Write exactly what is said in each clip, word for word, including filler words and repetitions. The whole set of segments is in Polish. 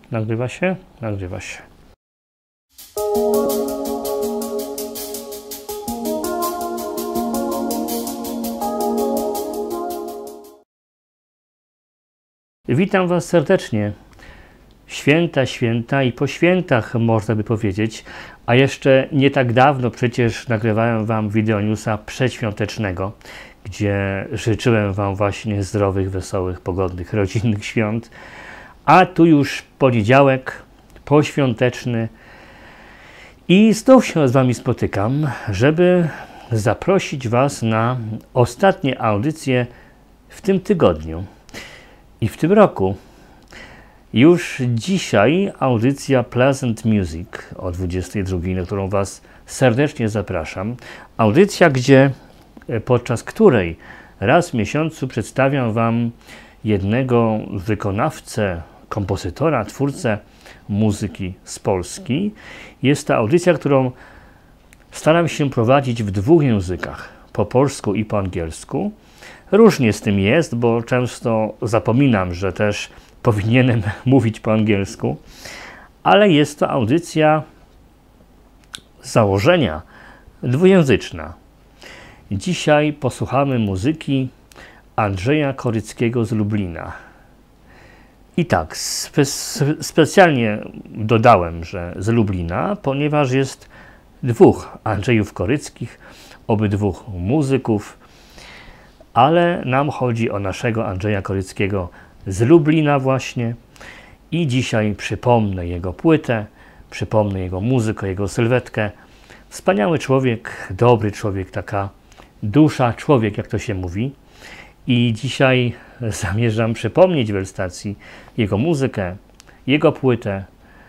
Nagrywa się? Nagrywa się. Witam Was serdecznie. Święta, święta i po świętach, można by powiedzieć, a jeszcze nie tak dawno przecież nagrywałem Wam wideonewsa przedświątecznego, gdzie życzyłem Wam właśnie zdrowych, wesołych, pogodnych, rodzinnych świąt. A tu już poniedziałek, poświąteczny i znów się z Wami spotykam, żeby zaprosić Was na ostatnie audycje w tym tygodniu i w tym roku. Już dzisiaj audycja Pleasant Music o dwudziestej drugiej, na którą Was serdecznie zapraszam. Audycja, gdzie podczas której raz w miesiącu przedstawiam Wam jednego wykonawcę, kompozytora, twórcę muzyki z Polski. Jest to audycja, którą staram się prowadzić w dwóch językach, po polsku i po angielsku. Różnie z tym jest, bo często zapominam, że też powinienem mówić po angielsku, ale jest to audycja z założenia dwujęzyczna. Dzisiaj posłuchamy muzyki Andrzeja Koryckiego z Lublina. I tak, spe specjalnie dodałem, że z Lublina, ponieważ jest dwóch Andrzejów Koryckich, obydwóch muzyków, ale nam chodzi o naszego Andrzeja Koryckiego z Lublina właśnie i dzisiaj przypomnę jego płytę, przypomnę jego muzykę, jego sylwetkę. Wspaniały człowiek, dobry człowiek, taka dusza człowiek, jak to się mówi. I dzisiaj zamierzam przypomnieć w stacji jego muzykę, jego płytę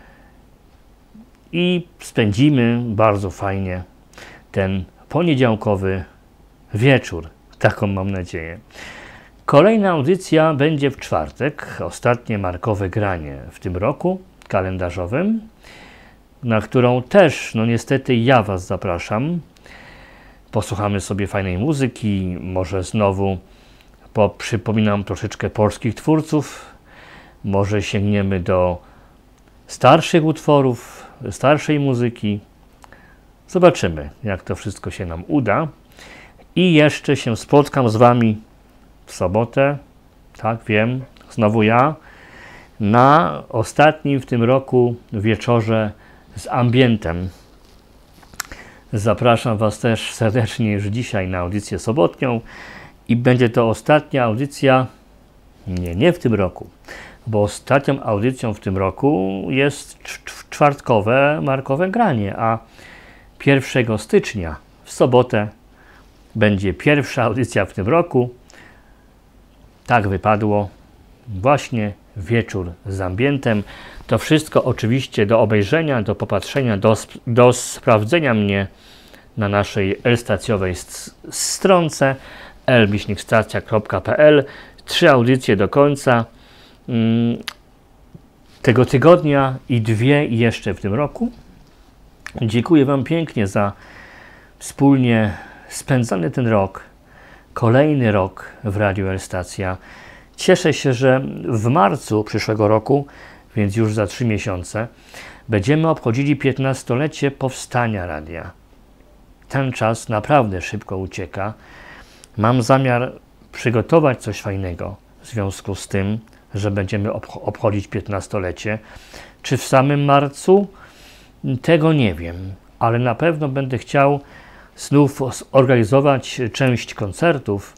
i spędzimy bardzo fajnie ten poniedziałkowy wieczór. Taką mam nadzieję. Kolejna audycja będzie w czwartek, ostatnie markowe granie w tym roku kalendarzowym, na którą też, no niestety, ja Was zapraszam. Posłuchamy sobie fajnej muzyki, może znowu przypominam troszeczkę polskich twórców, może sięgniemy do starszych utworów, starszej muzyki. Zobaczymy, jak to wszystko się nam uda. I jeszcze się spotkam z Wami w sobotę, tak wiem, znowu ja, na ostatnim w tym roku wieczorze z ambientem. Zapraszam Was też serdecznie już dzisiaj na audycję sobotnią i będzie to ostatnia audycja, nie, nie w tym roku, bo ostatnią audycją w tym roku jest czwartkowe markowe granie, a pierwszego stycznia w sobotę będzie pierwsza audycja w tym roku. Tak wypadło. Właśnie wieczór z ambientem. To wszystko oczywiście do obejrzenia, do popatrzenia, do, do sprawdzenia mnie na naszej elstacjowej stronce el stacja kropka pe el. Trzy audycje do końca mm, tego tygodnia i dwie jeszcze w tym roku. Dziękuję Wam pięknie za wspólnie spędzony ten rok, kolejny rok w Radiu Elstacja. Cieszę się, że w marcu przyszłego roku, więc już za trzy miesiące, będziemy obchodzili piętnastolecie powstania radia. Ten czas naprawdę szybko ucieka. Mam zamiar przygotować coś fajnego w związku z tym, że będziemy obchodzić piętnastolecie. Czy w samym marcu? Tego nie wiem, ale na pewno będę chciał znów zorganizować część koncertów,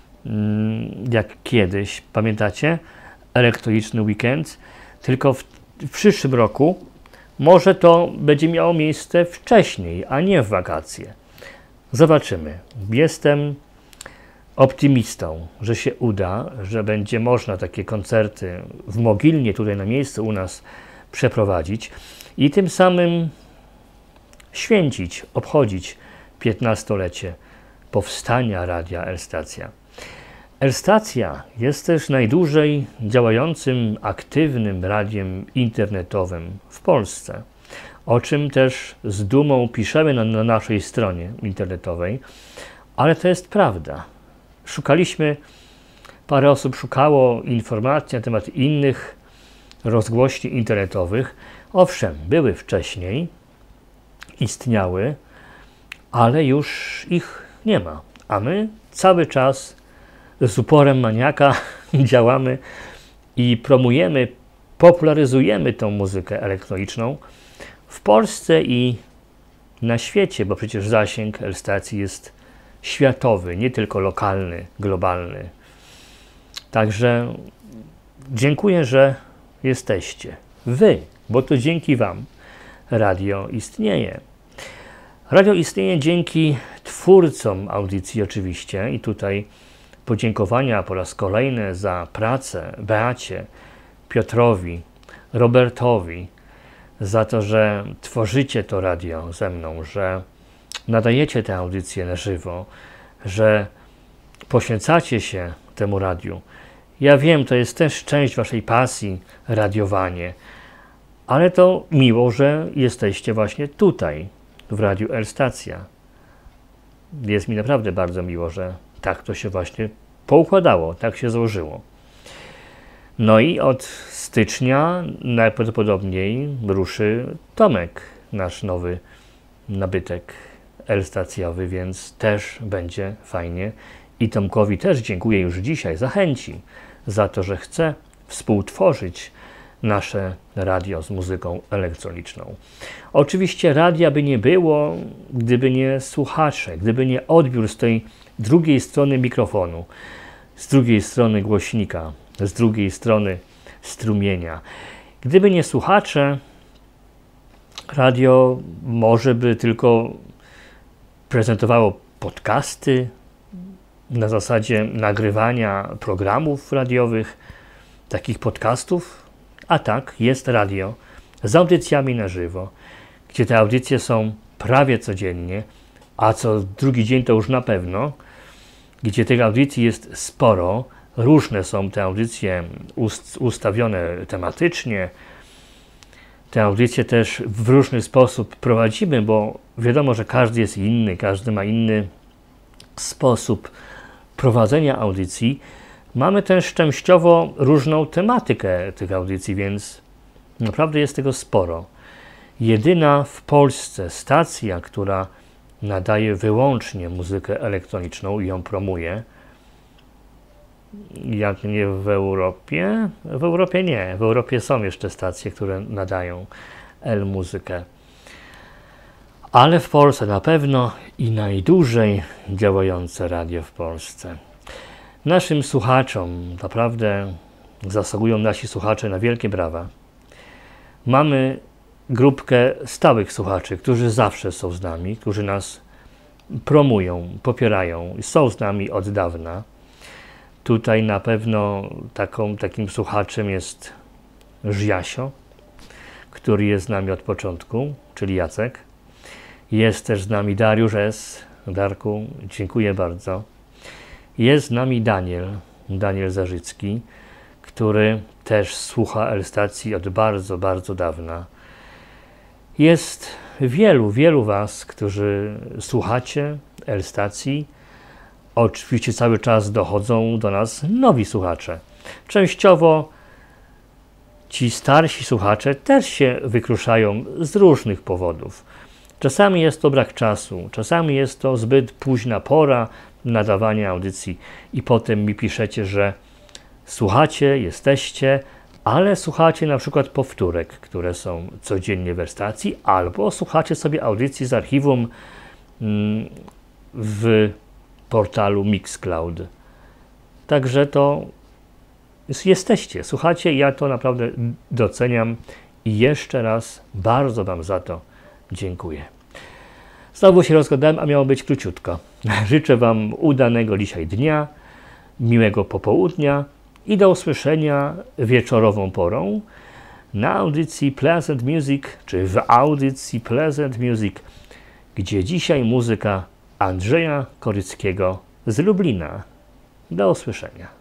jak kiedyś, pamiętacie? Elektroniczny weekend, tylko w, w przyszłym roku może to będzie miało miejsce wcześniej, a nie w wakacje. Zobaczymy. Jestem optymistą, że się uda, że będzie można takie koncerty w Mogilnie, tutaj na miejscu u nas przeprowadzić i tym samym święcić, obchodzić piętnastolecie powstania Radia Elstacja. Elstacja jest też najdłużej działającym, aktywnym radiem internetowym w Polsce, o czym też z dumą piszemy na, na naszej stronie internetowej, ale to jest prawda. Szukaliśmy, parę osób szukało informacji na temat innych rozgłośni internetowych, owszem, były wcześniej, istniały, ale już ich nie ma. A my cały czas z uporem maniaka działamy i promujemy, popularyzujemy tą muzykę elektroniczną w Polsce i na świecie, bo przecież zasięg L-stacji jest światowy, nie tylko lokalny, globalny. Także dziękuję, że jesteście. Wy, bo to dzięki wam radio istnieje. Radio istnieje dzięki twórcom audycji oczywiście i tutaj podziękowania po raz kolejny za pracę Beacie, Piotrowi, Robertowi, za to, że tworzycie to radio ze mną, że nadajecie te audycje na żywo, że poświęcacie się temu radiu. Ja wiem, to jest też część waszej pasji, radiowanie, ale to miło, że jesteście właśnie tutaj, w Radiu L-Stacja. Jest mi naprawdę bardzo miło, że tak to się właśnie poukładało, tak się złożyło. No i od stycznia najprawdopodobniej ruszy Tomek, nasz nowy nabytek L-stacjowy, więc też będzie fajnie. I Tomkowi też dziękuję już dzisiaj, zachęci za to, że chce współtworzyć nasze radio z muzyką elektroniczną. Oczywiście radia by nie było, gdyby nie słuchacze, gdyby nie odbiór z tej drugiej strony mikrofonu, z drugiej strony głośnika, z drugiej strony strumienia. Gdyby nie słuchacze, radio może by tylko prezentowało podcasty na zasadzie nagrywania programów radiowych, takich podcastów, a tak jest radio z audycjami na żywo, gdzie te audycje są prawie codziennie, a co drugi dzień to już na pewno, gdzie tych audycji jest sporo, różne są te audycje ust ustawione tematycznie, te audycje też w różny sposób prowadzimy, bo wiadomo, że każdy jest inny, każdy ma inny sposób prowadzenia audycji. Mamy też częściowo różną tematykę tych audycji, więc naprawdę jest tego sporo. Jedyna w Polsce stacja, która nadaje wyłącznie muzykę elektroniczną i ją promuje, jak nie w Europie? W Europie nie. W Europie są jeszcze stacje, które nadają L-muzykę. Ale w Polsce na pewno i najdłużej działające radio w Polsce. Naszym słuchaczom naprawdę zasługują nasi słuchacze na wielkie brawa. Mamy grupkę stałych słuchaczy, którzy zawsze są z nami, którzy nas promują, popierają i są z nami od dawna. Tutaj na pewno taką, takim słuchaczem jest Żjasio, który jest z nami od początku, czyli Jacek. Jest też z nami Dariusz S. Darku, dziękuję bardzo. Jest z nami Daniel, Daniel Zarzycki, który też słucha L-stacji od bardzo, bardzo dawna. Jest wielu, wielu was, którzy słuchacie L-stacji. Oczywiście cały czas dochodzą do nas nowi słuchacze. Częściowo ci starsi słuchacze też się wykruszają z różnych powodów. Czasami jest to brak czasu, czasami jest to zbyt późna pora nadawania audycji i potem mi piszecie, że słuchacie, jesteście, ale słuchacie na przykład powtórek, które są codziennie w stacji, albo słuchacie sobie audycji z archiwum w portalu Mixcloud. Także to jesteście, słuchacie, ja to naprawdę doceniam i jeszcze raz bardzo wam za to dziękuję. Znowu się rozgadałem, a miało być króciutko. Życzę wam udanego dzisiaj dnia, miłego popołudnia i do usłyszenia wieczorową porą na audycji Pleasant Music, czy w audycji Pleasant Music, gdzie dzisiaj muzyka Andrzeja Koryckiego z Lublina. Do usłyszenia.